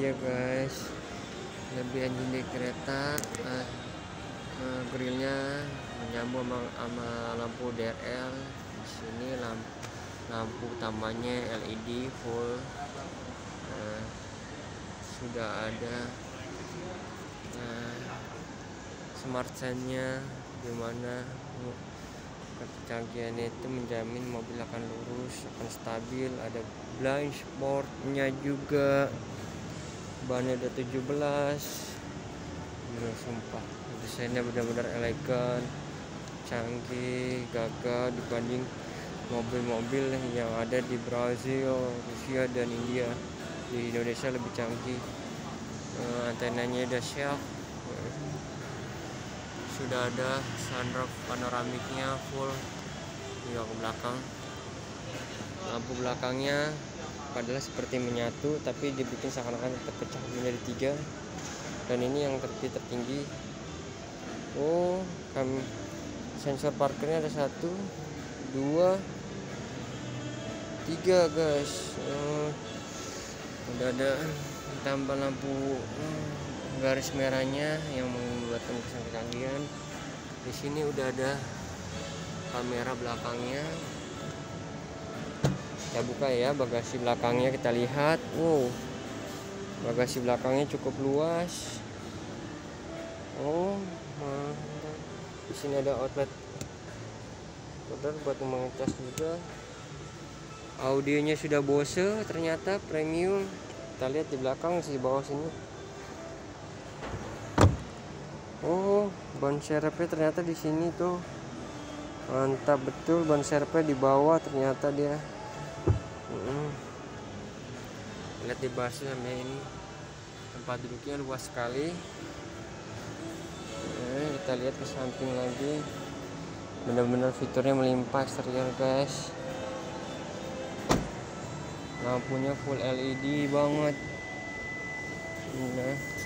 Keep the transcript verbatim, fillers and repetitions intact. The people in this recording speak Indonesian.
ya guys, lebih di kereta. uh, uh, grillnya menyambung sama, sama lampu D R L. Di sini lampu, lampu utamanya L E D full. uh, sudah ada uh, smart sign-nya, dimana kecanggihan itu menjamin mobil akan lurus, akan stabil. Ada blind spotnya juga, bannya udah tujuh belas. Bener, sumpah desainnya benar-benar elegan, canggih, gagah dibanding mobil-mobil yang ada di Brazil, Rusia, dan India. Di Indonesia lebih canggih. uh, antenanya udah shelf. Sudah ada sunroof panoramiknya full di ke belakang. Lampu belakangnya adalah seperti menyatu, tapi dibikin seakan-akan terpecah menjadi tiga. Dan ini yang tertinggi tertinggi. Oh, kami sensor parkirnya ada satu, dua, tiga guys. Oh, udah ada tambah lampu garis merahnya yang membuatkan kesan kecanggihan. Di sini udah ada kamera belakangnya. Kita buka ya bagasi belakangnya, kita lihat. Wow, bagasi belakangnya cukup luas. Oh, mantap. Di sini ada outlet outlet buat mengecas juga. Audionya sudah Bose, ternyata premium. Kita lihat di belakang, di bawah sini. Oh, ban serepnya ternyata di sini tuh. Mantap betul, ban serepnya di bawah ternyata dia. Hmm. Lihat di bawah sama ini. Tempat duduknya luas sekali. Nah, kita lihat ke samping lagi. Benar-benar fiturnya melimpah eksterior guys. Lampunya full L E D banget. Nah.